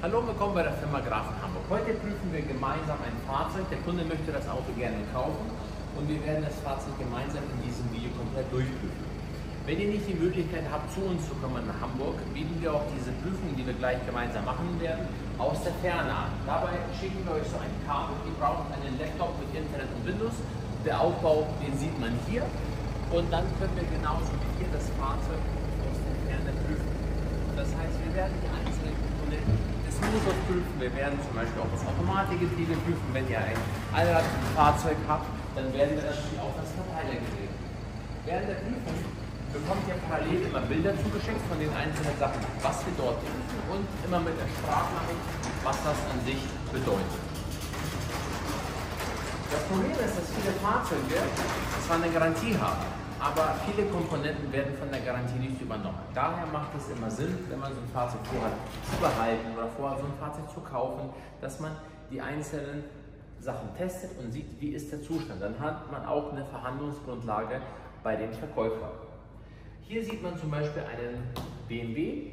Hallo und willkommen bei der Firma Graf in Hamburg. Heute prüfen wir gemeinsam ein Fahrzeug. Der Kunde möchte das Auto gerne kaufen und wir werden das Fahrzeug gemeinsam in diesem Video komplett durchprüfen. Wenn ihr nicht die Möglichkeit habt, zu uns zu kommen nach Hamburg, bieten wir auch diese Prüfungen, die wir gleich gemeinsam machen werden, aus der Ferne an. Dabei schicken wir euch so ein Kabel. Ihr braucht einen Laptop mit Internet und Windows. Der Aufbau, den sieht man hier. Und dann können wir genauso wie hier das Fahrzeug aus der Ferne prüfen. Das heißt, wir werden die einzelnen Komponenten des Motors prüfen. Wir werden zum Beispiel auch das Automatikgetriebe prüfen. Wenn ihr ein Allradfahrzeug habt, dann werden wir natürlich auch das Verteilergetriebe. Während der Prüfung bekommt ihr parallel immer Bilder zugeschickt von den einzelnen Sachen, was wir dort prüfen und immer mit der Sprachnachricht, was das an sich bedeutet. Das Problem ist, dass viele Fahrzeuge zwar eine Garantie haben, aber viele Komponenten werden von der Garantie nicht übernommen. Daher macht es immer Sinn, wenn man so ein Fahrzeug vorhat, zu behalten oder vorhat, so ein Fahrzeug zu kaufen, dass man die einzelnen Sachen testet und sieht, wie ist der Zustand. Dann hat man auch eine Verhandlungsgrundlage bei dem Verkäufer. Hier sieht man zum Beispiel einen BMW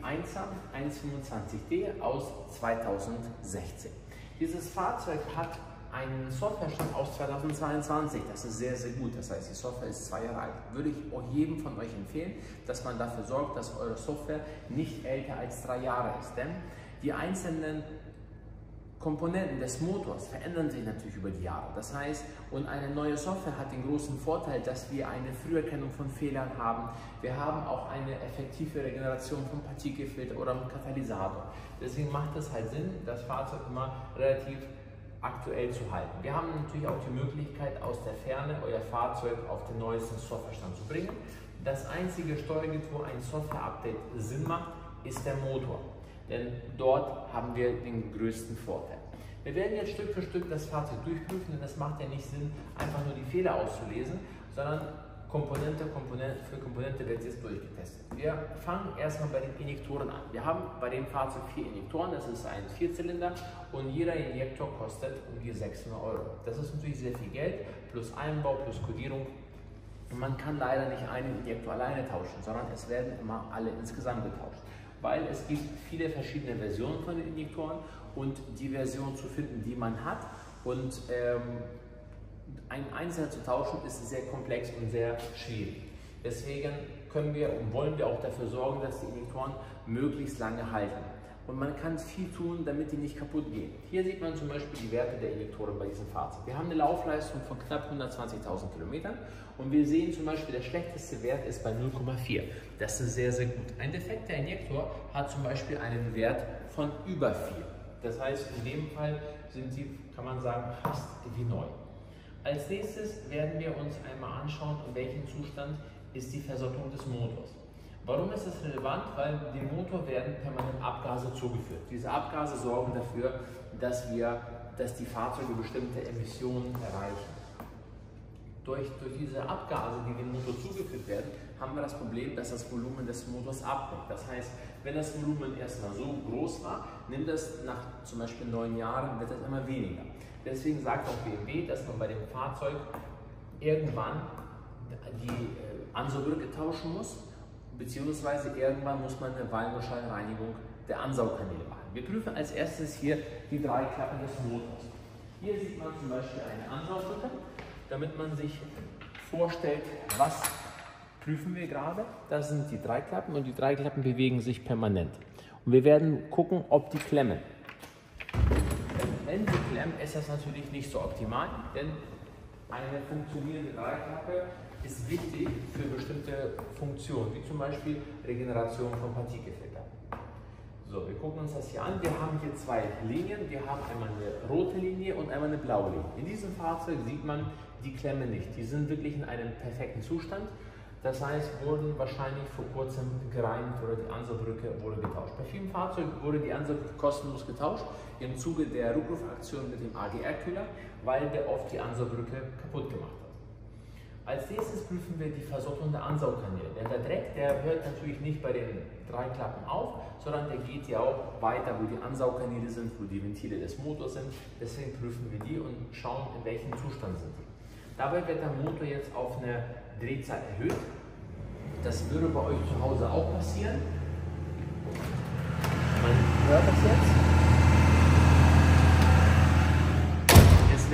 125D aus 2016. Dieses Fahrzeug hat einen Softwarestand aus 2022. Das ist sehr, sehr gut. Das heißt, die Software ist 2 Jahre alt. Würde ich auch jedem von euch empfehlen, dass man dafür sorgt, dass eure Software nicht älter als 3 Jahre ist. Denn die einzelnen Komponenten des Motors verändern sich natürlich über die Jahre. Das heißt, und eine neue Software hat den großen Vorteil, dass wir eine Früherkennung von Fehlern haben. Wir haben auch eine effektive Regeneration von Partikelfilter oder einem Katalysator. Deswegen macht es halt Sinn, das Fahrzeug immer relativ aktuell zu halten. Wir haben natürlich auch die Möglichkeit, aus der Ferne euer Fahrzeug auf den neuesten Softwarestand zu bringen. Das einzige Steuergerät, wo ein Software-Update Sinn macht, ist der Motor. Denn dort haben wir den größten Vorteil. Wir werden jetzt Stück für Stück das Fahrzeug durchprüfen, denn das macht ja nicht Sinn, einfach nur die Fehler auszulesen, sondern Komponente für Komponente wird jetzt durchgetestet. Wir fangen erstmal bei den Injektoren an. Wir haben bei dem Fahrzeug 4 Injektoren, das ist ein 4-Zylinder und jeder Injektor kostet um die 600 €. Das ist natürlich sehr viel Geld, plus Einbau, plus Kodierung. Und man kann leider nicht einen Injektor alleine tauschen, sondern es werden immer alle insgesamt getauscht. Weil es gibt viele verschiedene Versionen von den Injektoren und die Version zu finden, die man hat und einen einzelnen zu tauschen ist sehr komplex und sehr schwierig. Deswegen können wir und wollen wir auch dafür sorgen, dass die Injektoren möglichst lange halten. Und man kann viel tun, damit die nicht kaputt gehen. Hier sieht man zum Beispiel die Werte der Injektoren bei diesem Fahrzeug. Wir haben eine Laufleistung von knapp 120.000 Kilometern und wir sehen zum Beispiel, der schlechteste Wert ist bei 0,4. Das ist sehr, sehr gut. Ein defekter Injektor hat zum Beispiel einen Wert von über 4. Das heißt, in dem Fall sind sie, kann man sagen, fast wie neu. Als nächstes werden wir uns einmal anschauen, in welchem Zustand ist die Versattung des Motors. Warum ist das relevant? Weil dem Motor werden permanent Abgase zugeführt. Diese Abgase sorgen dafür, dass die Fahrzeuge bestimmte Emissionen erreichen. Durch diese Abgase, die dem Motor zugeführt werden, haben wir das Problem, dass das Volumen des Motors abnimmt. Das heißt, wenn das Volumen erstmal so groß war, nimmt es nach zum Beispiel 9 Jahren, wird es immer weniger. Deswegen sagt auch BMW, dass man bei dem Fahrzeug irgendwann die Ansaugbrücke tauschen muss, beziehungsweise irgendwann muss man eine Walnussscheinreinigung der Ansaugkanäle machen. Wir prüfen als erstes hier die 3 Klappen des Motors. Hier sieht man zum Beispiel eine Ansaugbrücke, damit man sich vorstellt, was prüfen wir gerade. Das sind die 3 Klappen und die 3 Klappen bewegen sich permanent. Und wir werden gucken, ob die klemmen. Wenn sie klemmen, ist das natürlich nicht so optimal, denn eine funktionierende Dreiklappe ist wichtig für bestimmte Funktionen, wie zum Beispiel Regeneration von Partikelfiltern. So, wir gucken uns das hier an. Wir haben hier 2 Linien. Wir haben einmal eine rote Linie und einmal eine blaue Linie. In diesem Fahrzeug sieht man die Klemmen nicht. Die sind wirklich in einem perfekten Zustand. Das heißt, wurden wahrscheinlich vor kurzem gereinigt oder die Ansaugbrücke wurde getauscht. Bei vielen Fahrzeugen wurde die Ansaugbrücke kostenlos getauscht im Zuge der Rückrufaktion mit dem AGR-Kühler, weil der oft die Ansaugbrücke kaputt gemacht hat. Als nächstes prüfen wir die Versottung der Ansaugkanäle. Denn der Dreck, der hört natürlich nicht bei den 3 Klappen auf, sondern der geht ja auch weiter, wo die Ansaugkanäle sind, wo die Ventile des Motors sind. Deswegen prüfen wir die und schauen, in welchem Zustand sind die. Dabei wird der Motor jetzt auf eine Drehzahl erhöht. Das würde bei euch zu Hause auch passieren. Man hört das jetzt.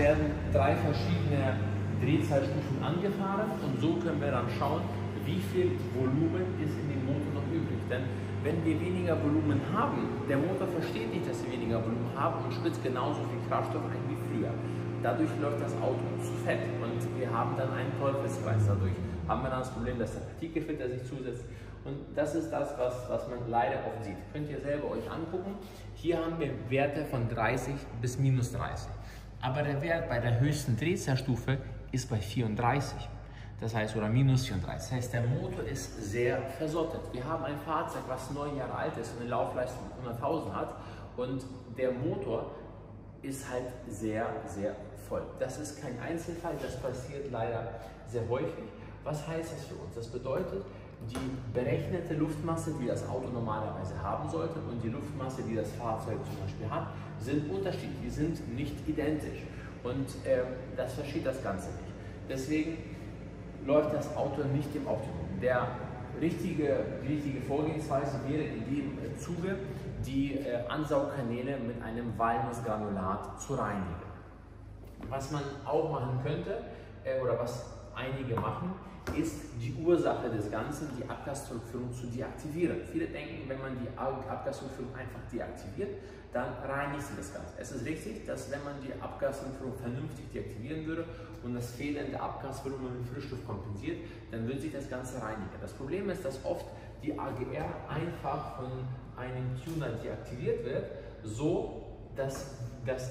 werden 3 verschiedene Drehzahlstufen angefahren und so können wir dann schauen, wie viel Volumen ist in dem Motor noch übrig. Denn wenn wir weniger Volumen haben, der Motor versteht nicht, dass wir weniger Volumen haben und spritzt genauso viel Kraftstoff ein wie früher. Dadurch läuft das Auto zu fett und wir haben dann einen Teufelskreis. Dadurch haben wir dann das Problem, dass der Partikelfilter sich zusetzt. Und das ist das, was man leider oft sieht. Könnt ihr selber euch angucken. Hier haben wir Werte von 30 bis minus 30. Aber der Wert bei der höchsten Drehzahlstufe ist bei 34. Das heißt, oder minus 34. Das heißt, der Motor ist sehr versottet. Wir haben ein Fahrzeug, was 9 Jahre alt ist und eine Laufleistung von 100.000 hat. Und der Motor ist halt sehr, sehr voll. Das ist kein Einzelfall, das passiert leider sehr häufig. Was heißt das für uns? Das bedeutet, die berechnete Luftmasse, die das Auto normalerweise haben sollte und die Luftmasse, die das Fahrzeug zum Beispiel hat, sind unterschiedlich, die sind nicht identisch und das versteht das Ganze nicht. Deswegen läuft das Auto nicht im Optimum. Die richtige Vorgehensweise wäre in dem Zuge, die Ansaugkanäle mit einem Walnussgranulat zu reinigen. Was man auch machen könnte, oder was einige machen, ist die Ursache des Ganzen, die Abgasrückführung zu deaktivieren. Viele denken, wenn man die Abgasrückführung einfach deaktiviert, dann reinigt sie das Ganze. Es ist richtig, dass wenn man die Abgasrückführung vernünftig deaktivieren würde und das fehlende Abgasvolumen mit Frischluft kompensiert, dann würde sich das Ganze reinigen. Das Problem ist, dass oft die AGR einfach von einem Tuner deaktiviert wird, so dass das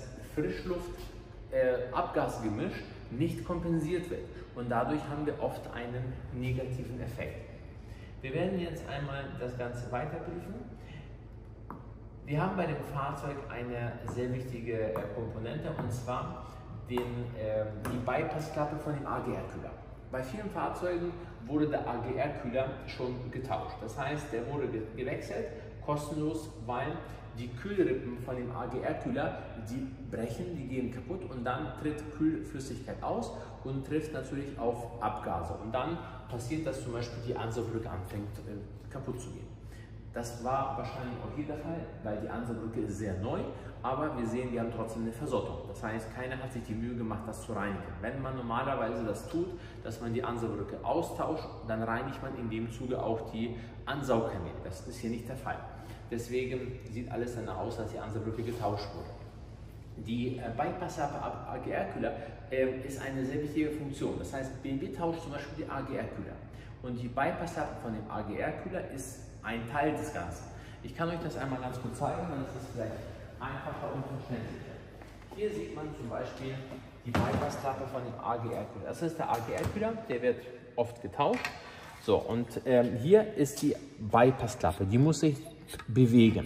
Frischluft-Abgasgemisch nicht kompensiert wird. Und dadurch haben wir oft einen negativen Effekt. Wir werden jetzt einmal das Ganze weiter prüfen. Wir haben bei dem Fahrzeug eine sehr wichtige Komponente, und zwar die Bypassklappe von dem AGR-Kühler. Bei vielen Fahrzeugen wurde der AGR-Kühler schon getauscht. Das heißt, der wurde gewechselt, kostenlos, weil die Kühlrippen von dem AGR-Kühler, die brechen, die gehen kaputt und dann tritt Kühlflüssigkeit aus und trifft natürlich auf Abgase. Und dann passiert, dass zum Beispiel die Ansaugbrücke anfängt kaputt zu gehen. Das war wahrscheinlich auch hier der Fall, weil die Ansaugbrücke ist sehr neu, aber wir sehen, wir haben trotzdem eine Versottung. Das heißt, keiner hat sich die Mühe gemacht, das zu reinigen. Wenn man normalerweise das tut, dass man die Ansaugbrücke austauscht, dann reinigt man in dem Zuge auch die Ansaugkanäle. Das ist hier nicht der Fall. Deswegen sieht alles danach aus, als die Ansaugbrücke getauscht wurde. Die Bypassklappe AGR-Kühler ist eine sehr wichtige Funktion. Das heißt, BMW tauscht zum Beispiel die AGR-Kühler. Und die Bypassklappe von dem AGR-Kühler ist ein Teil des Ganzen. Ich kann euch das einmal ganz gut zeigen, dann ist es vielleicht einfacher und verständlicher. Hier sieht man zum Beispiel die Bypassklappe von dem AGR-Kühler. Das ist der AGR-Kühler, der wird oft getauscht. So, und hier ist die Bypassklappe, die muss sich bewegen.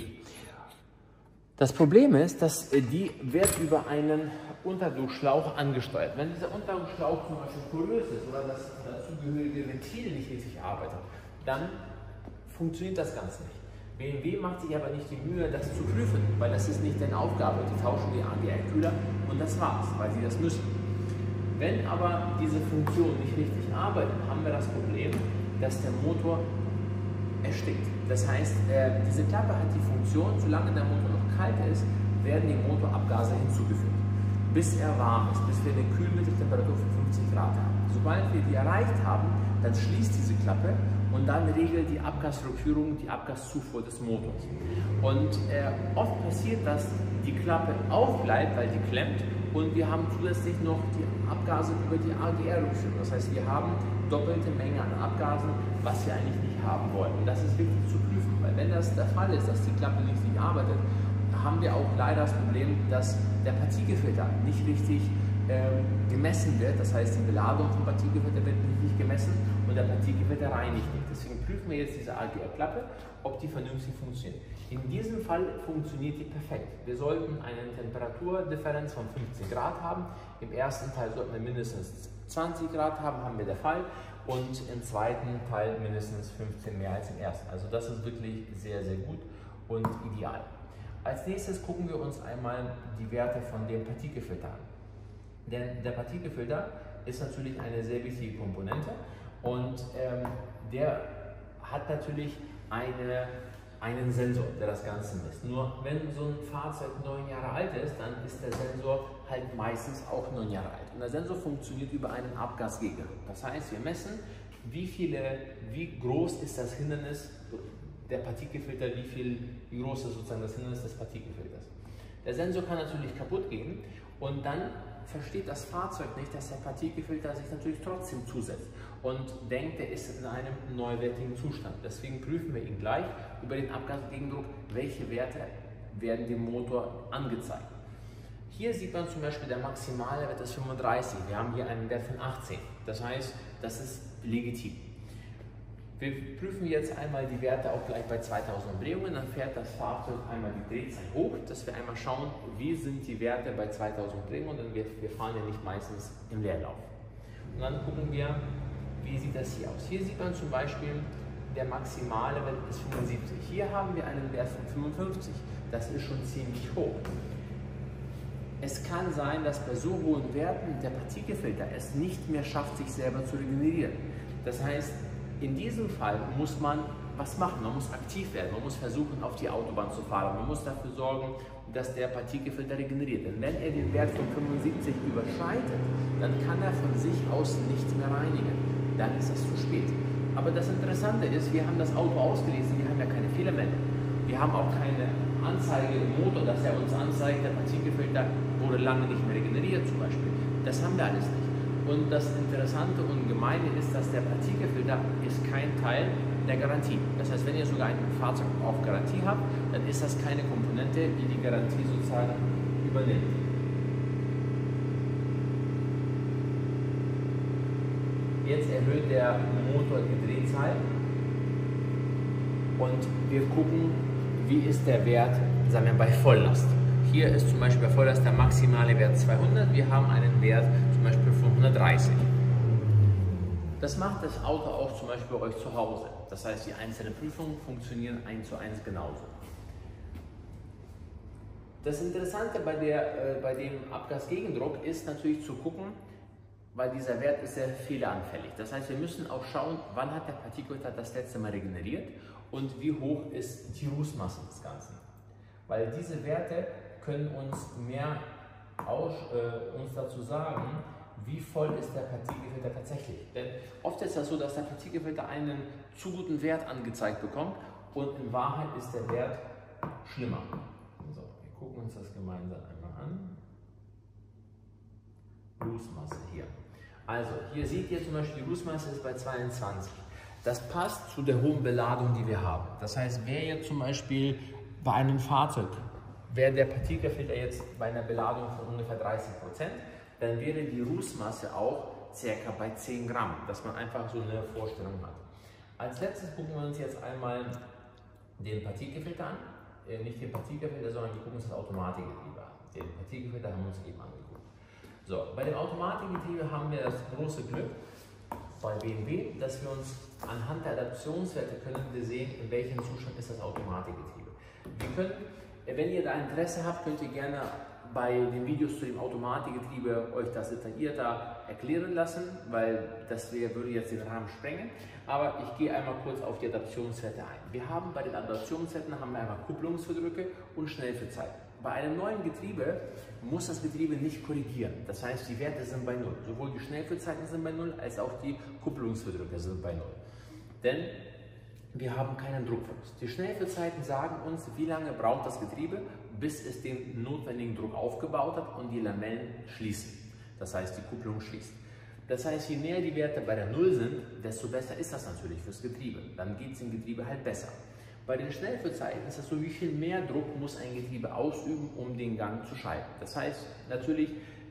Das Problem ist, dass die wird über einen Unterdruckschlauch angesteuert. Wenn dieser Unterdruckschlauch zum Beispiel porös ist oder das dazugehörige Ventil nicht richtig arbeitet, dann funktioniert das Ganze nicht. BMW macht sich aber nicht die Mühe, das zu prüfen, weil das ist nicht deren Aufgabe. Die tauschen die AGR-Kühler und das war's, weil sie das müssen. Wenn aber diese Funktion nicht richtig arbeitet, haben wir das Problem, dass der Motor erstickt. Das heißt, diese Klappe hat die Funktion, solange der Motor noch kalt ist, werden dem Motor Abgase hinzugefügt, bis er warm ist, bis wir eine Kühlmitteltemperatur von 50 Grad haben. Sobald wir die erreicht haben, dann schließt diese Klappe und dann regelt die Abgasrückführung die Abgaszufuhr des Motors. Und oft passiert, dass die Klappe aufbleibt, weil die klemmt, und wir haben zusätzlich noch die Abgase über die AGR-Rückführung. Das heißt, wir haben doppelte Menge an Abgasen, was wir eigentlich nicht haben wollen. Und das ist wichtig zu prüfen, weil wenn das der Fall ist, dass die Klappe nicht richtig arbeitet, haben wir auch leider das Problem, dass der Partikelfilter nicht richtig gemessen wird. Das heißt, die Beladung vom Partikelfilter wird nicht gemessen und der Partikelfilter reinigt nicht. Deswegen prüfen wir jetzt diese AGR-Klappe, ob die vernünftig funktioniert. In diesem Fall funktioniert die perfekt. Wir sollten eine Temperaturdifferenz von 15 Grad haben. Im ersten Teil sollten wir mindestens 20 Grad haben, haben wir der Fall. Und im zweiten Teil mindestens 15 mehr als im ersten. Also das ist wirklich sehr, sehr gut und ideal. Als nächstes gucken wir uns einmal die Werte von dem Partikelfilter an. Denn der Partikelfilter ist natürlich eine sehr wichtige Komponente und der hat natürlich eine einen Sensor, der das Ganze misst. Nur wenn so ein Fahrzeug 9 Jahre alt ist, dann ist der Sensor halt meistens auch 9 Jahre alt. Und der Sensor funktioniert über einen Abgasgegner. Das heißt, wir messen, wie groß ist das Hindernis der Partikelfilter, wie groß ist sozusagen das Hindernis des Partikelfilters. Der Sensor kann natürlich kaputt gehen und dann versteht das Fahrzeug nicht, dass der Partikelfilter sich natürlich trotzdem zusetzt und denkt, er ist in einem neuwertigen Zustand. Deswegen prüfen wir ihn gleich über den Abgasgegendruck, welche Werte werden dem Motor angezeigt. Hier sieht man zum Beispiel, der maximale Wert ist 35. Wir haben hier einen Wert von 18. Das heißt, das ist legitim. Wir prüfen jetzt einmal die Werte auch gleich bei 2000 Umdrehungen. Dann fährt das Fahrzeug einmal die Drehzahl hoch, dass wir einmal schauen, wie sind die Werte bei 2000 Umdrehungen. Denn wir fahren ja nicht meistens im Leerlauf. Und dann gucken wir, wie sieht das hier aus. Hier sieht man zum Beispiel, der maximale Wert ist 75. Hier haben wir einen Wert von 55. Das ist schon ziemlich hoch. Es kann sein, dass bei so hohen Werten der Partikelfilter es nicht mehr schafft, sich selber zu regenerieren. Das heißt, in diesem Fall muss man was machen, man muss aktiv werden, man muss versuchen, auf die Autobahn zu fahren, man muss dafür sorgen, dass der Partikelfilter regeneriert. Denn wenn er den Wert von 75 überschreitet, dann kann er von sich aus nicht mehr reinigen. Dann ist es zu spät. Aber das Interessante ist, wir haben das Auto ausgelesen, wir haben ja keine Fehlermeldung. Wir haben auch keine Anzeige im Motor, dass er uns anzeigt, der Partikelfilter wurde lange nicht mehr regeneriert zum Beispiel. Das haben wir alles nicht. Und das Interessante und Gemeine ist, dass der Partikelfilter ist kein Teil der Garantie. Das heißt, wenn ihr sogar ein Fahrzeug auf Garantie habt, dann ist das keine Komponente, die die Garantie sozusagen übernimmt. Jetzt erhöht der Motor die Drehzahl und wir gucken, wie ist der Wert, sagen wir, bei Volllast. Hier ist zum Beispiel bei Volllast der maximale Wert 200, wir haben einen Wert zum Beispiel von 130. Das macht das Auto auch zum Beispiel bei euch zu Hause. Das heißt, die einzelnen Prüfungen funktionieren 1:1 genauso. Das Interessante bei dem Abgasgegendruck ist natürlich zu gucken, weil dieser Wert ist sehr fehleranfällig. Das heißt, wir müssen auch schauen, wann hat der Partikelfilter das letzte Mal regeneriert und wie hoch ist die Rußmasse des Ganzen. Weil diese Werte können uns uns dazu sagen, wie voll ist der Partikelfilter tatsächlich. Denn oft ist das so, dass der Partikelfilter einen zu guten Wert angezeigt bekommt und in Wahrheit ist der Wert schlimmer. So, wir gucken uns das gemeinsam einmal an. Rußmasse hier. Also, hier seht ihr zum Beispiel, die Rußmasse ist bei 22. Das passt zu der hohen Beladung, die wir haben. Das heißt, wer jetzt zum Beispiel bei einem Fahrzeug, wäre der Partikelfilter jetzt bei einer Beladung von ungefähr 30%, dann wäre die Rußmasse auch ca. bei 10 Gramm, dass man einfach so eine Vorstellung hat. Als letztes gucken wir uns jetzt einmal den Partikelfilter an. Nicht den Partikelfilter, sondern wir gucken uns das Automatikgetriebe an. Den Partikelfilter haben wir uns eben angeguckt. So, bei dem Automatikgetriebe haben wir das große Glück bei BMW, dass wir uns anhand der Adaptionswerte können wir sehen, in welchem Zustand ist das Automatikgetriebe. Wir können, wenn ihr da Interesse habt, könnt ihr gerne bei den Videos zu dem Automatikgetriebe euch das detaillierter erklären lassen, weil das würde jetzt den Rahmen sprengen. Aber ich gehe einmal kurz auf die Adaptionswerte ein. Wir haben bei den Adaptionswerten einmal Kupplungsverdrücke und Schnellführzeiten. Bei einem neuen Getriebe muss das Getriebe nicht korrigieren. Das heißt, die Werte sind bei 0. Sowohl die Schnellführzeiten sind bei 0, als auch die Kupplungsverdrücke sind bei 0. Denn wir haben keinen Druckverlust. Die Schnellführzeiten sagen uns, wie lange braucht das Getriebe, bis es den notwendigen Druck aufgebaut hat und die Lamellen schließen. Das heißt, die Kupplung schließt. Das heißt, je näher die Werte bei der 0 sind, desto besser ist das natürlich fürs Getriebe. Dann geht es dem Getriebe halt besser. Bei den Schnellführzeiten ist es so, wie viel mehr Druck muss ein Getriebe ausüben, um den Gang zu schalten. Das heißt natürlich,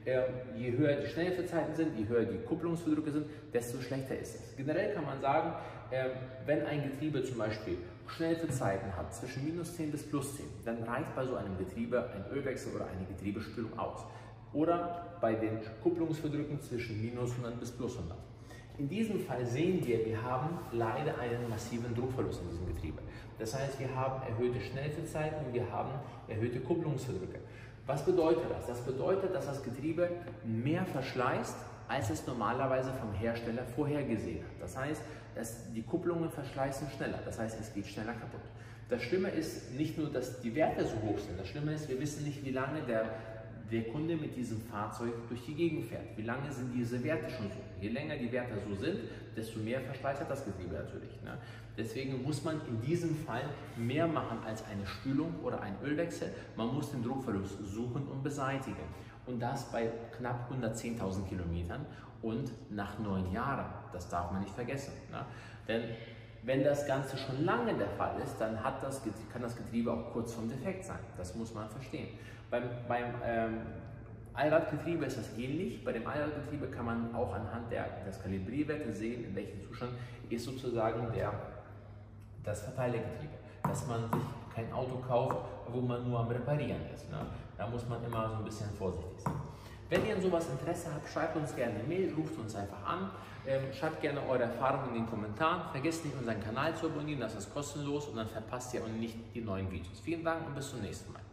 je höher die Schnellführzeiten sind, je höher die Kupplungsverdrücke sind, desto schlechter ist es. Generell kann man sagen, wenn ein Getriebe zum Beispiel Schnellführzeiten hat zwischen -10 bis +10, dann reicht bei so einem Getriebe ein Ölwechsel oder eine Getriebespülung aus. Oder bei den Kupplungsverdrücken zwischen -100 bis +100. In diesem Fall sehen wir haben leider einen massiven Druckverlust in diesem Getriebe. Das heißt, wir haben erhöhte Schnellführzeiten und wir haben erhöhte Kupplungsverdrücke. Was bedeutet das? Das bedeutet, dass das Getriebe mehr verschleißt, als es normalerweise vom Hersteller vorhergesehen hat. Das heißt, die Kupplungen verschleißen schneller, das heißt, es geht schneller kaputt. Das Schlimme ist nicht nur, dass die Werte so hoch sind, das Schlimme ist, wir wissen nicht, wie lange der Kunde mit diesem Fahrzeug durch die Gegend fährt. Wie lange sind diese Werte schon so? Je länger die Werte so sind, desto mehr Verschleiß hat das Getriebe natürlich. Ne? Deswegen muss man in diesem Fall mehr machen als eine Spülung oder ein Ölwechsel. Man muss den Druckverlust suchen und beseitigen. Und das bei knapp 110.000 Kilometern und nach 9 Jahren. Das darf man nicht vergessen. Ne? Denn wenn das Ganze schon lange der Fall ist, dann kann das Getriebe auch kurz vorm Defekt sein. Das muss man verstehen. Beim Allradgetriebe ist das ähnlich. Bei dem Allradgetriebe kann man auch anhand des Kalibrierwertes sehen, in welchem Zustand ist sozusagen das Verteilergetriebe. Dass man sich kein Auto kauft, wo man nur am Reparieren ist. Ne? Da muss man immer so ein bisschen vorsichtig sein. Wenn ihr an sowas Interesse habt, schreibt uns gerne eine Mail, ruft uns einfach an, schreibt gerne eure Erfahrungen in den Kommentaren. Vergesst nicht, unseren Kanal zu abonnieren, das ist kostenlos und dann verpasst ihr auch nicht die neuen Videos. Vielen Dank und bis zum nächsten Mal.